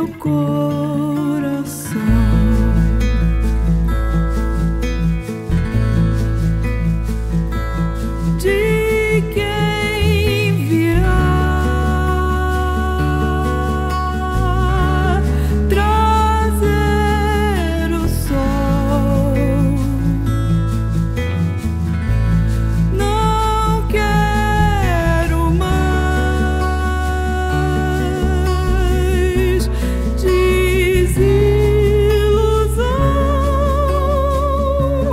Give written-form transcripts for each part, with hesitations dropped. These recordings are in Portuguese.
coração. De quem virá trazer o sol. Não quero mais desilusão.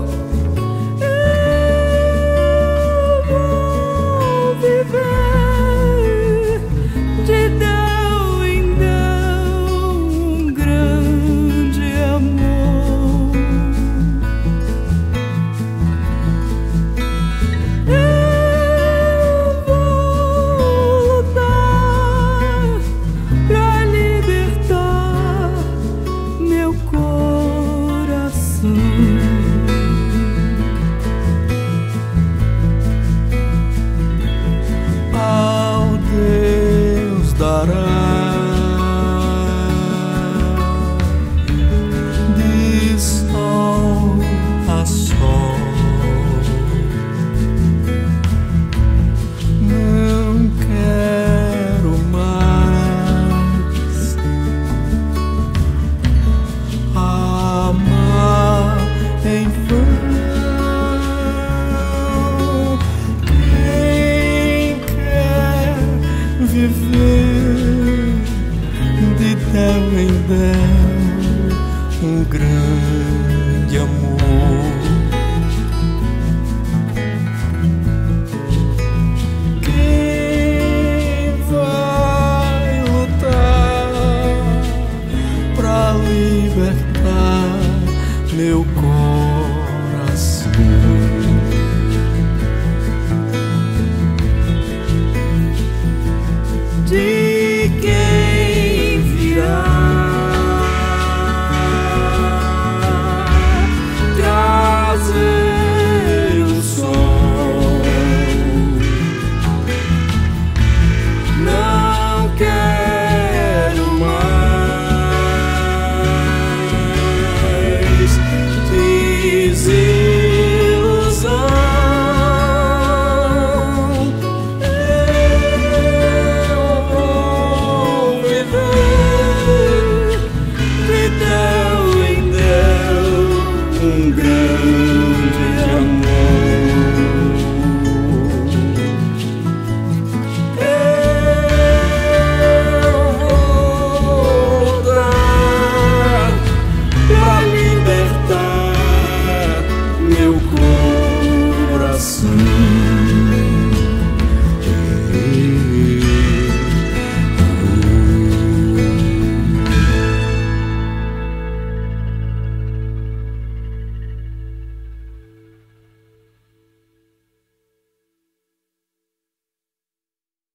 De Déu em Déu, um grande amor. Eu vou lutar pra libertar meu coração. Ao Deus dará de sol a sol. Não quero mais amar em vão. Viver de Déu em Déu, um grande amor. Quem vai lutar pra libertar